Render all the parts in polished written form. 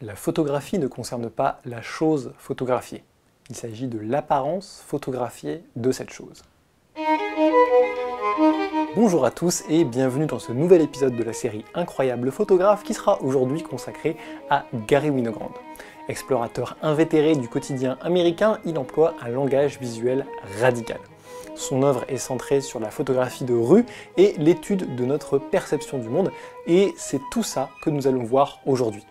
La photographie ne concerne pas la chose photographiée. Il s'agit de l'apparence photographiée de cette chose. Bonjour à tous et bienvenue dans ce nouvel épisode de la série Incroyable photographe qui sera aujourd'hui consacré à Garry Winogrand. Explorateur invétéré du quotidien américain, il emploie un langage visuel radical. Son œuvre est centrée sur la photographie de rue et l'étude de notre perception du monde, et c'est tout ça que nous allons voir aujourd'hui.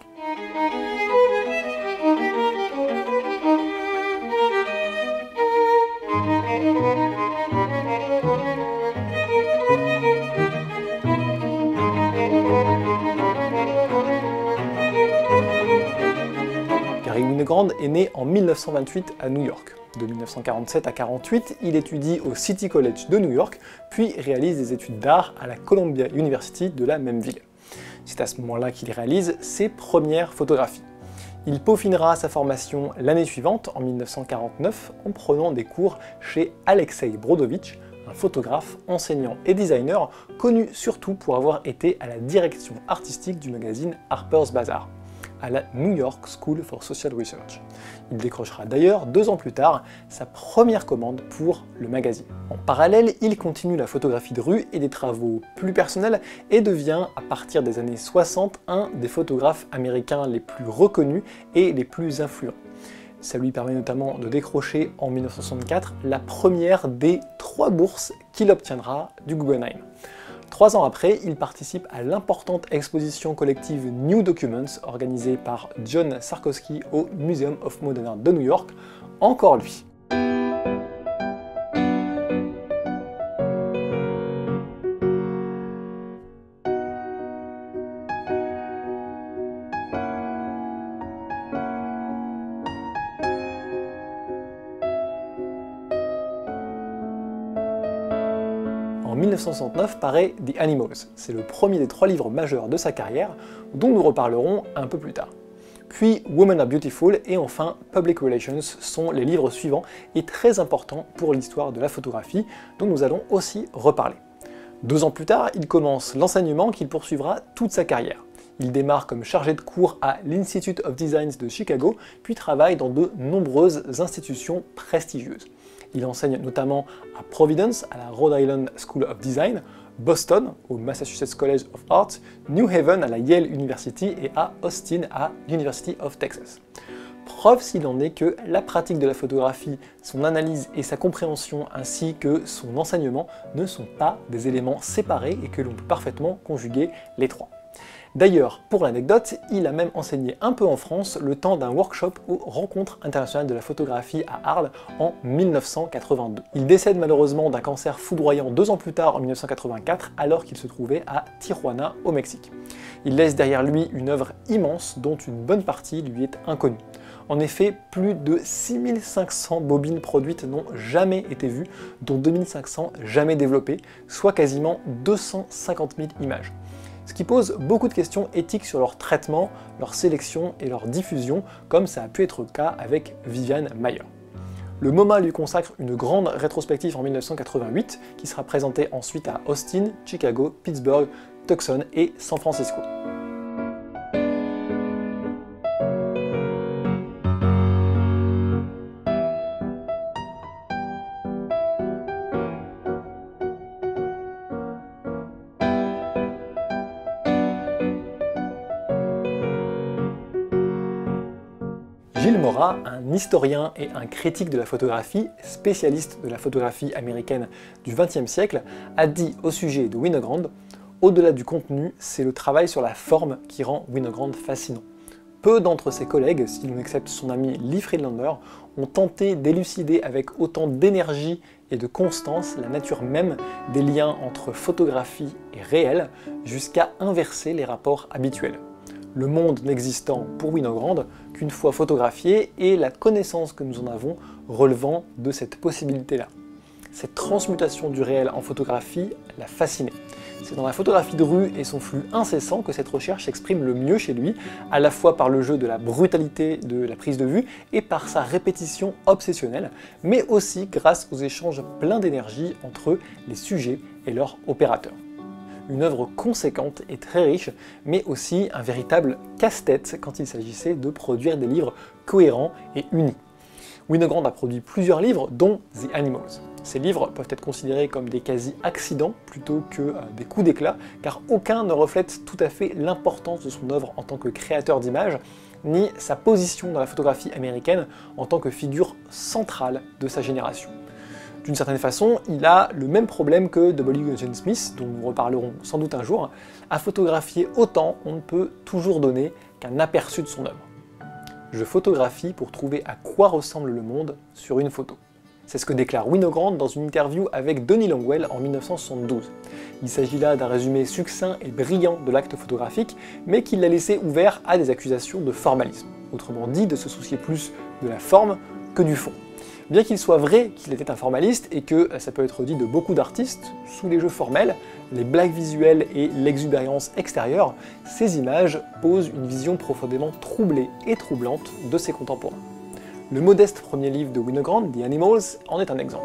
Garry Winogrand est né en 1928 à New York. De 1947 à 1948, il étudie au City College de New York, puis réalise des études d'art à la Columbia University de la même ville. C'est à ce moment-là qu'il réalise ses premières photographies. Il peaufinera sa formation l'année suivante, en 1949, en prenant des cours chez Alexei Brodovitch, un photographe, enseignant et designer, connu surtout pour avoir été à la direction artistique du magazine Harper's Bazaar, à la New York School for Social Research. Il décrochera d'ailleurs 2 ans plus tard sa première commande pour le magazine. En parallèle, il continue la photographie de rue et des travaux plus personnels et devient, à partir des années 60, un des photographes américains les plus reconnus et les plus influents. Ça lui permet notamment de décrocher en 1964 la première des 3 bourses qu'il obtiendra du Guggenheim. 3 ans après, il participe à l'importante exposition collective New Documents organisée par John Sarkowski au Museum of Modern Art de New York. Encore lui. En 1969 paraît The Animals. C'est le premier des 3 livres majeurs de sa carrière, dont nous reparlerons un peu plus tard. Puis Women Are Beautiful et enfin Public Relations sont les livres suivants et très importants pour l'histoire de la photographie, dont nous allons aussi reparler. 2 ans plus tard, il commence l'enseignement qu'il poursuivra toute sa carrière. Il démarre comme chargé de cours à l'Institute of Design de Chicago, puis travaille dans de nombreuses institutions prestigieuses. Il enseigne notamment à Providence, à la Rhode Island School of Design, Boston, au Massachusetts College of Art, New Haven à la Yale University et à Austin à l'University of Texas. Preuve s'il en est que la pratique de la photographie, son analyse et sa compréhension ainsi que son enseignement ne sont pas des éléments séparés et que l'on peut parfaitement conjuguer les 3. D'ailleurs, pour l'anecdote, il a même enseigné un peu en France le temps d'un workshop aux Rencontres internationales de la photographie à Arles en 1982. Il décède malheureusement d'un cancer foudroyant 2 ans plus tard en 1984 alors qu'il se trouvait à Tijuana au Mexique. Il laisse derrière lui une œuvre immense dont une bonne partie lui est inconnue. En effet, plus de 6500 bobines produites n'ont jamais été vues, dont 2500 jamais développées, soit quasiment 250 000 images. Ce qui pose beaucoup de questions éthiques sur leur traitement, leur sélection et leur diffusion, comme ça a pu être le cas avec Vivian Maier. Le MoMA lui consacre une grande rétrospective en 1988, qui sera présentée ensuite à Austin, Chicago, Pittsburgh, Tucson et San Francisco. Gilles Morat, un historien et un critique de la photographie, spécialiste de la photographie américaine du XXe siècle, a dit au sujet de Winogrand « Au-delà du contenu, c'est le travail sur la forme qui rend Winogrand fascinant. Peu d'entre ses collègues, si l'on accepte son ami Lee Friedlander, ont tenté d'élucider avec autant d'énergie et de constance la nature même des liens entre photographie et réel, jusqu'à inverser les rapports habituels. Le monde n'existant pour Winogrand qu'une fois photographié et la connaissance que nous en avons relevant de cette possibilité-là. Cette transmutation du réel en photographie l'a fasciné. C'est dans la photographie de rue et son flux incessant que cette recherche s'exprime le mieux chez lui, à la fois par le jeu de la brutalité de la prise de vue et par sa répétition obsessionnelle, mais aussi grâce aux échanges pleins d'énergie entre les sujets et leurs opérateurs. une œuvre conséquente et très riche, mais aussi un véritable casse-tête quand il s'agissait de produire des livres cohérents et unis. Winogrand a produit plusieurs livres, dont The Animals. Ces livres peuvent être considérés comme des quasi-accidents plutôt que des coups d'éclat, car aucun ne reflète tout à fait l'importance de son œuvre en tant que créateur d'images, ni sa position dans la photographie américaine en tant que figure centrale de sa génération. D'une certaine façon, il a le même problème que W. Eugene Smith, dont nous reparlerons sans doute un jour. À photographier autant, on ne peut toujours donner qu'un aperçu de son œuvre. Je photographie pour trouver à quoi ressemble le monde sur une photo. C'est ce que déclare Winogrand dans une interview avec Donny Longwell en 1972. Il s'agit là d'un résumé succinct et brillant de l'acte photographique, mais qui l'a laissé ouvert à des accusations de formalisme. Autrement dit, de se soucier plus de la forme que du fond. Bien qu'il soit vrai qu'il était un formaliste, et que ça peut être dit de beaucoup d'artistes, sous les jeux formels, les blagues visuelles et l'exubérance extérieure, ces images posent une vision profondément troublée et troublante de ses contemporains. Le modeste premier livre de Winogrand, The Animals, en est un exemple.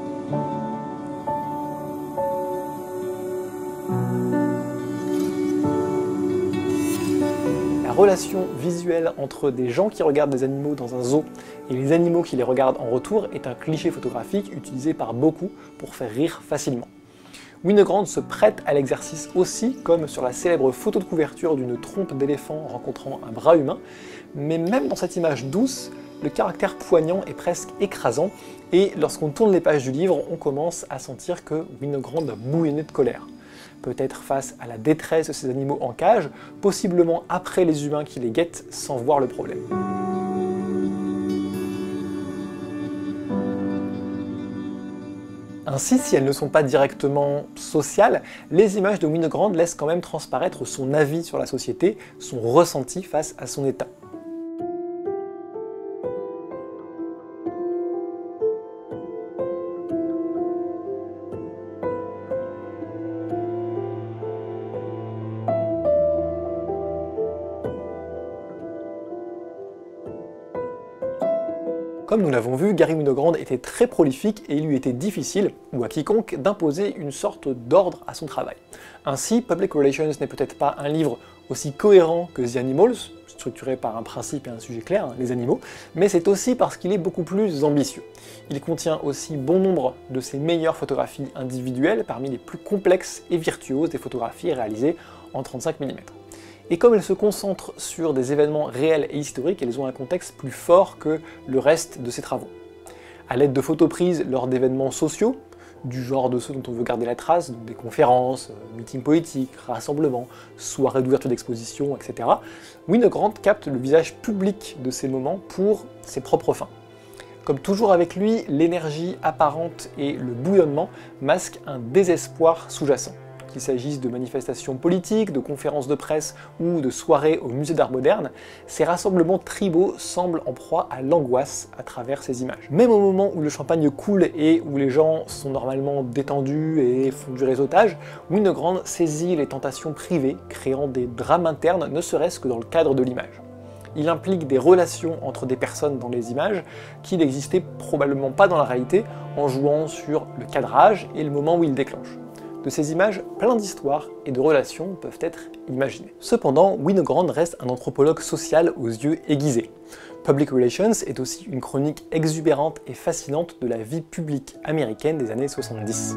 La relation visuelle entre des gens qui regardent des animaux dans un zoo et les animaux qui les regardent en retour est un cliché photographique utilisé par beaucoup pour faire rire facilement. Winogrand se prête à l'exercice aussi, comme sur la célèbre photo de couverture d'une trompe d'éléphant rencontrant un bras humain, mais même dans cette image douce, le caractère poignant est presque écrasant, et lorsqu'on tourne les pages du livre, on commence à sentir que Winogrand a bouillonné de colère. Peut-être face à la détresse de ces animaux en cage, possiblement après les humains qui les guettent sans voir le problème. Ainsi, si elles ne sont pas directement sociales, les images de Winogrand laissent quand même transparaître son avis sur la société, son ressenti face à son état. Comme nous l'avons vu, Garry Winogrand était très prolifique et il lui était difficile, ou à quiconque, d'imposer une sorte d'ordre à son travail. Ainsi, Public Relations n'est peut-être pas un livre aussi cohérent que The Animals, structuré par un principe et un sujet clair, les animaux, mais c'est aussi parce qu'il est beaucoup plus ambitieux. Il contient aussi bon nombre de ses meilleures photographies individuelles, parmi les plus complexes et virtuoses des photographies réalisées en 35 mm. Et comme elles se concentrent sur des événements réels et historiques, elles ont un contexte plus fort que le reste de ses travaux. À l'aide de photos prises lors d'événements sociaux, du genre de ceux dont on veut garder la trace, donc des conférences, meetings politiques, rassemblements, soirées d'ouverture d'exposition, etc., Winogrand capte le visage public de ces moments pour ses propres fins. Comme toujours avec lui, l'énergie apparente et le bouillonnement masquent un désespoir sous-jacent. Qu'il s'agisse de manifestations politiques, de conférences de presse ou de soirées au musée d'art moderne, ces rassemblements tribaux semblent en proie à l'angoisse à travers ces images. Même au moment où le champagne coule et où les gens sont normalement détendus et font du réseautage, Winogrand saisit les tentations privées, créant des drames internes, ne serait-ce que dans le cadre de l'image. Il implique des relations entre des personnes dans les images qui n'existaient probablement pas dans la réalité, en jouant sur le cadrage et le moment où il déclenche. De ces images, plein d'histoires et de relations peuvent être imaginées. Cependant, Winogrand reste un anthropologue social aux yeux aiguisés. Public Relations est aussi une chronique exubérante et fascinante de la vie publique américaine des années 70.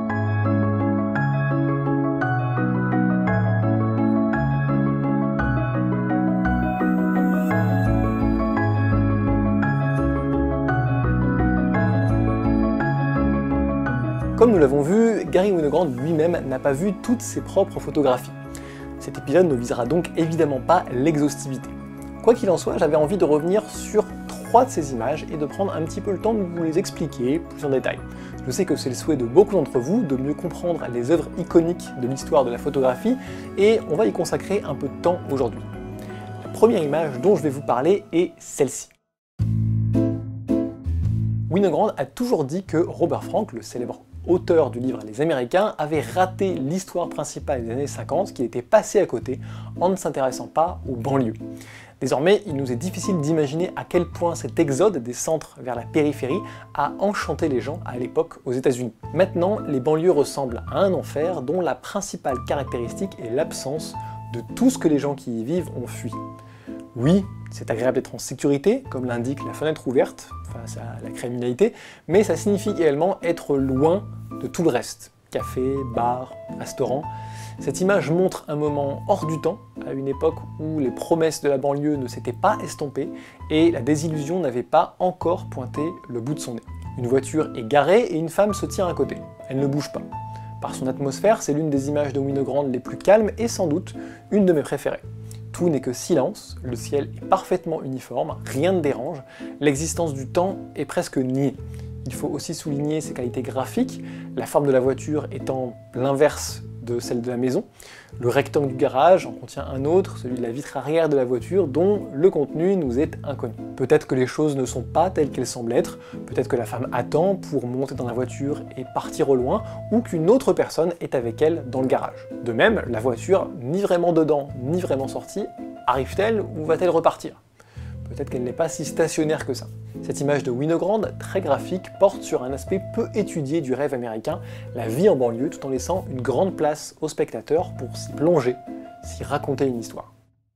Comme nous l'avons vu, Garry Winogrand lui-même n'a pas vu toutes ses propres photographies. Cet épisode ne visera donc évidemment pas l'exhaustivité. Quoi qu'il en soit, j'avais envie de revenir sur 3 de ces images et de prendre un petit peu le temps de vous les expliquer plus en détail. Je sais que c'est le souhait de beaucoup d'entre vous de mieux comprendre les œuvres iconiques de l'histoire de la photographie et on va y consacrer un peu de temps aujourd'hui. La première image dont je vais vous parler est celle-ci. Winogrand a toujours dit que Robert Frank, le célèbre auteur du livre Les Américains, avait raté l'histoire principale des années 50, qu'il était passé à côté en ne s'intéressant pas aux banlieues. Désormais, il nous est difficile d'imaginer à quel point cet exode des centres vers la périphérie a enchanté les gens à l'époque aux États-Unis. Maintenant, les banlieues ressemblent à un enfer dont la principale caractéristique est l'absence de tout ce que les gens qui y vivent ont fui. Oui, c'est agréable d'être en sécurité, comme l'indique la fenêtre ouverte face à la criminalité, mais ça signifie également être loin de tout le reste. Café, bar, restaurant. Cette image montre un moment hors du temps, à une époque où les promesses de la banlieue ne s'étaient pas estompées et la désillusion n'avait pas encore pointé le bout de son nez. Une voiture est garée et une femme se tient à côté. Elle ne bouge pas. Par son atmosphère, c'est l'une des images de Winogrand les plus calmes et sans doute une de mes préférées. Tout n'est que silence, le ciel est parfaitement uniforme, rien ne dérange, l'existence du temps est presque niée. Il faut aussi souligner ses qualités graphiques, la forme de la voiture étant l'inverse de celle de la maison. Le rectangle du garage en contient un autre, celui de la vitre arrière de la voiture, dont le contenu nous est inconnu. Peut-être que les choses ne sont pas telles qu'elles semblent être, peut-être que la femme attend pour monter dans la voiture et partir au loin, ou qu'une autre personne est avec elle dans le garage. De même, la voiture, ni vraiment dedans, ni vraiment sortie, arrive-t-elle ou va-t-elle repartir ? Peut-être qu'elle n'est pas si stationnaire que ça. Cette image de Winogrand, très graphique, porte sur un aspect peu étudié du rêve américain, la vie en banlieue, tout en laissant une grande place aux spectateurs pour s'y plonger, s'y raconter une histoire.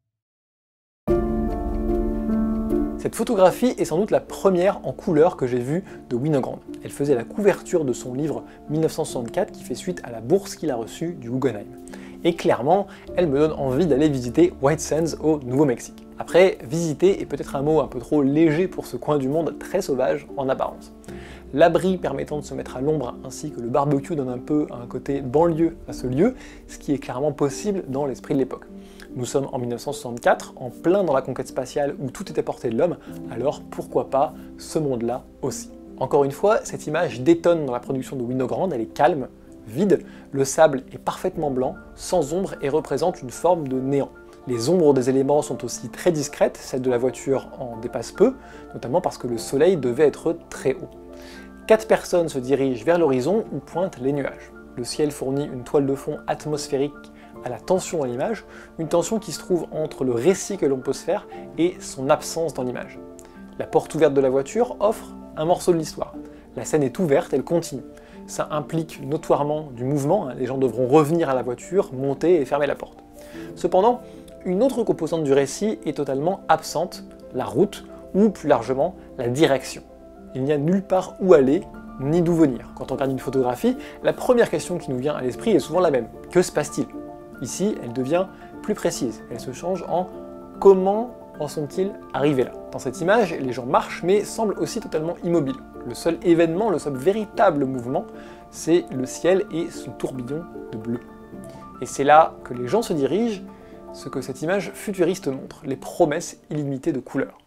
Cette photographie est sans doute la première en couleur que j'ai vue de Winogrand. Elle faisait la couverture de son livre 1964 qui fait suite à la bourse qu'il a reçue du Guggenheim. Et clairement, elle me donne envie d'aller visiter White Sands au Nouveau-Mexique. Après, visiter est peut-être un mot un peu trop léger pour ce coin du monde très sauvage en apparence. L'abri permettant de se mettre à l'ombre ainsi que le barbecue donne un peu un côté banlieue à ce lieu, ce qui est clairement possible dans l'esprit de l'époque. Nous sommes en 1964, en plein dans la conquête spatiale où tout est à portée de l'homme, alors pourquoi pas ce monde-là aussi. Encore une fois, cette image détonne dans la production de Winogrand, elle est calme, vide, le sable est parfaitement blanc, sans ombre et représente une forme de néant. Les ombres des éléments sont aussi très discrètes, celle de la voiture en dépasse peu, notamment parce que le soleil devait être très haut. 4 personnes se dirigent vers l'horizon où pointent les nuages. Le ciel fournit une toile de fond atmosphérique à la tension dans l'image, une tension qui se trouve entre le récit que l'on peut se faire et son absence dans l'image. La porte ouverte de la voiture offre un morceau de l'histoire. La scène est ouverte, elle continue. Ça implique notoirement du mouvement, les gens devront revenir à la voiture, monter et fermer la porte. Cependant, une autre composante du récit est totalement absente, la route, ou plus largement, la direction. Il n'y a nulle part où aller, ni d'où venir. Quand on regarde une photographie, la première question qui nous vient à l'esprit est souvent la même. Que se passe-t-il ? Ici, elle devient plus précise. Elle se change en « comment en sont-ils arrivés là ?» Dans cette image, les gens marchent, mais semblent aussi totalement immobiles. Le seul événement, le seul véritable mouvement, c'est le ciel et son tourbillon de bleu. Et c'est là que les gens se dirigent, ce que cette image futuriste montre, les promesses illimitées de couleurs.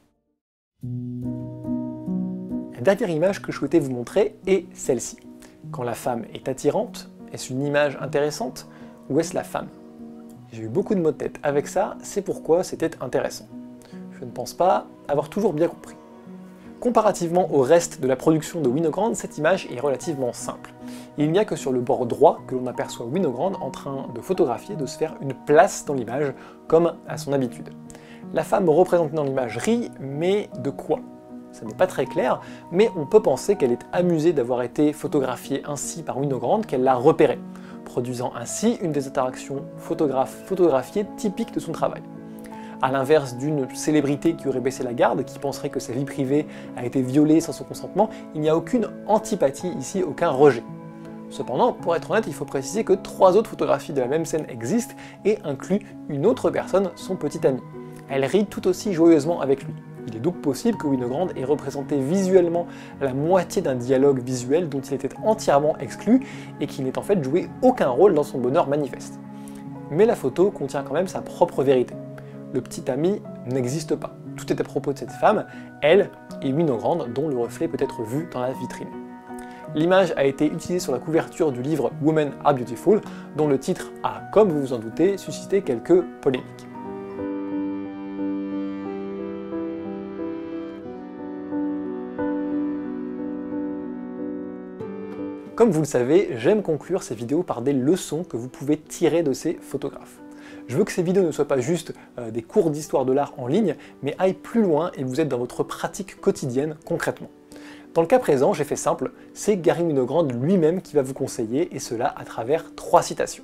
La dernière image que je souhaitais vous montrer est celle-ci. Quand la femme est attirante, est-ce une image intéressante ou est-ce la femme? J'ai eu beaucoup de maux de tête avec ça, c'est pourquoi c'était intéressant. Je ne pense pas avoir toujours bien compris. Comparativement au reste de la production de Winogrand, cette image est relativement simple. Il n'y a que sur le bord droit que l'on aperçoit Winogrand en train de photographier, de se faire une place dans l'image, comme à son habitude. La femme représentée dans l'image rit, mais de quoi? Ça n'est pas très clair, mais on peut penser qu'elle est amusée d'avoir été photographiée ainsi par Winogrand, qu'elle l'a repérée, produisant ainsi une des interactions photographiées typiques de son travail. À l'inverse d'une célébrité qui aurait baissé la garde, qui penserait que sa vie privée a été violée sans son consentement, il n'y a aucune antipathie ici, aucun rejet. Cependant, pour être honnête, il faut préciser que 3 autres photographies de la même scène existent et incluent une autre personne, son petit ami. Elle rit tout aussi joyeusement avec lui. Il est donc possible que Winogrand ait représenté visuellement la moitié d'un dialogue visuel dont il était entièrement exclu et qui n'ait en fait joué aucun rôle dans son bonheur manifeste. Mais la photo contient quand même sa propre vérité. Le petit ami n'existe pas. Tout est à propos de cette femme, elle et Winogrand, dont le reflet peut être vu dans la vitrine. L'image a été utilisée sur la couverture du livre Women Are Beautiful, dont le titre a, comme vous vous en doutez, suscité quelques polémiques. Comme vous le savez, j'aime conclure ces vidéos par des leçons que vous pouvez tirer de ces photographes. Je veux que ces vidéos ne soient pas juste des cours d'histoire de l'art en ligne, mais aillent plus loin et vous aident dans votre pratique quotidienne concrètement. Dans le cas présent, j'ai fait simple, c'est Garry Winogrand lui-même qui va vous conseiller, et cela à travers 3 citations.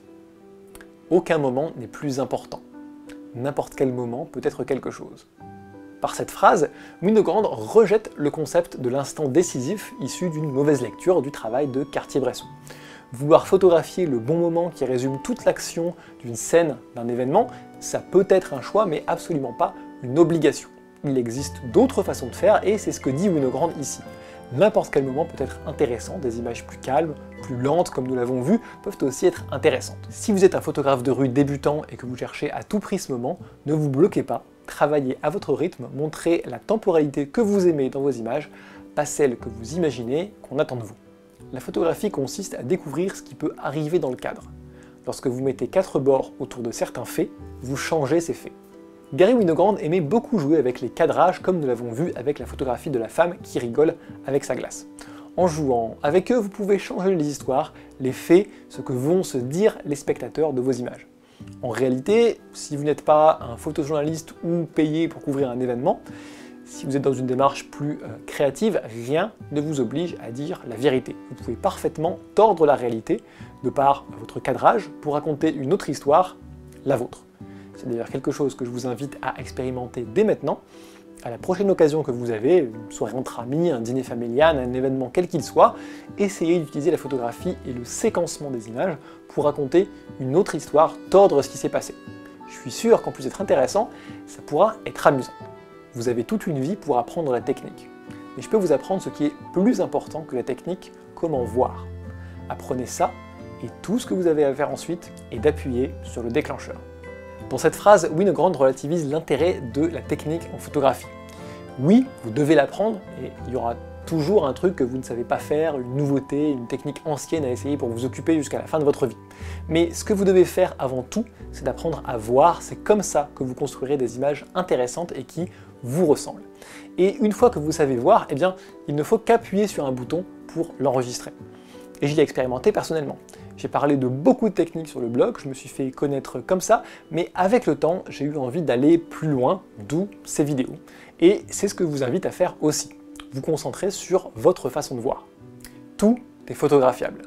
Aucun moment n'est plus important. N'importe quel moment peut être quelque chose. Par cette phrase, Winogrand rejette le concept de l'instant décisif issu d'une mauvaise lecture du travail de Cartier-Bresson. Vouloir photographier le bon moment qui résume toute l'action d'une scène, d'un événement, ça peut être un choix, mais absolument pas une obligation. Il existe d'autres façons de faire, et c'est ce que dit Winogrand ici. N'importe quel moment peut être intéressant, des images plus calmes, plus lentes comme nous l'avons vu, peuvent aussi être intéressantes. Si vous êtes un photographe de rue débutant et que vous cherchez à tout prix ce moment, ne vous bloquez pas, travaillez à votre rythme, montrez la temporalité que vous aimez dans vos images, pas celle que vous imaginez qu'on attend de vous. La photographie consiste à découvrir ce qui peut arriver dans le cadre. Lorsque vous mettez 4 bords autour de certains faits, vous changez ces faits. Garry Winogrand aimait beaucoup jouer avec les cadrages, comme nous l'avons vu avec la photographie de la femme qui rigole avec sa glace. En jouant avec eux, vous pouvez changer les histoires, les faits, ce que vont se dire les spectateurs de vos images. En réalité, si vous n'êtes pas un photojournaliste ou payé pour couvrir un événement, si vous êtes dans une démarche plus créative, rien ne vous oblige à dire la vérité. Vous pouvez parfaitement tordre la réalité de par votre cadrage pour raconter une autre histoire, la vôtre. C'est d'ailleurs quelque chose que je vous invite à expérimenter dès maintenant. À la prochaine occasion que vous avez, une soirée entre amis, un dîner familial, un événement quel qu'il soit, essayez d'utiliser la photographie et le séquencement des images pour raconter une autre histoire, tordre ce qui s'est passé. Je suis sûr qu'en plus d'être intéressant, ça pourra être amusant. Vous avez toute une vie pour apprendre la technique. Mais je peux vous apprendre ce qui est plus important que la technique, comment voir. Apprenez ça, et tout ce que vous avez à faire ensuite est d'appuyer sur le déclencheur. Dans cette phrase, Winogrand relativise l'intérêt de la technique en photographie. Oui, vous devez l'apprendre, et il y aura toujours un truc que vous ne savez pas faire, une nouveauté, une technique ancienne à essayer pour vous occuper jusqu'à la fin de votre vie. Mais ce que vous devez faire avant tout, c'est d'apprendre à voir, c'est comme ça que vous construirez des images intéressantes et qui vous ressemblent. Et une fois que vous savez voir, eh bien, il ne faut qu'appuyer sur un bouton pour l'enregistrer. Et je l'ai expérimenté personnellement. J'ai parlé de beaucoup de techniques sur le blog, je me suis fait connaître comme ça, mais avec le temps, j'ai eu envie d'aller plus loin, d'où ces vidéos. Et c'est ce que je vous invite à faire aussi. Vous concentrer sur votre façon de voir. Tout est photographiable.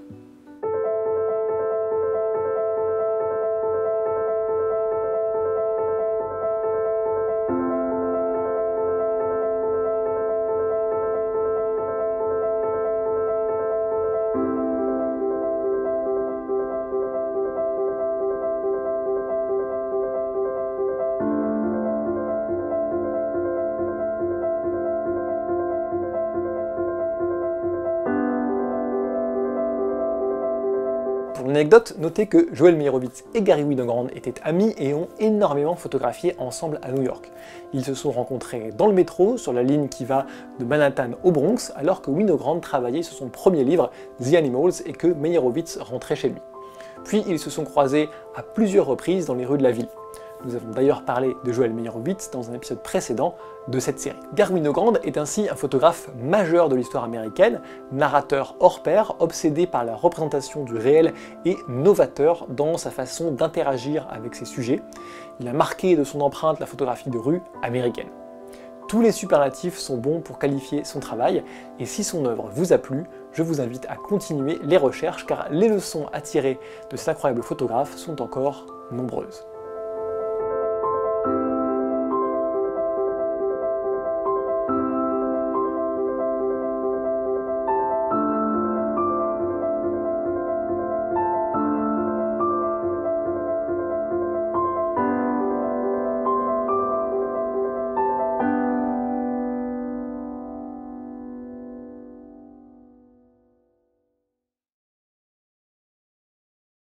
Pour l'anecdote, notez que Joel Meyerowitz et Garry Winogrand étaient amis et ont énormément photographié ensemble à New York. Ils se sont rencontrés dans le métro, sur la ligne qui va de Manhattan au Bronx, alors que Winogrand travaillait sur son premier livre, The Animals, et que Meyerowitz rentrait chez lui. Puis ils se sont croisés à plusieurs reprises dans les rues de la ville. Nous avons d'ailleurs parlé de Joel Meyerowitz dans un épisode précédent de cette série. Garry Winogrand est ainsi un photographe majeur de l'histoire américaine, narrateur hors pair, obsédé par la représentation du réel et novateur dans sa façon d'interagir avec ses sujets. Il a marqué de son empreinte la photographie de rue américaine. Tous les superlatifs sont bons pour qualifier son travail, et si son œuvre vous a plu, je vous invite à continuer les recherches car les leçons à tirer de cet incroyable photographe sont encore nombreuses.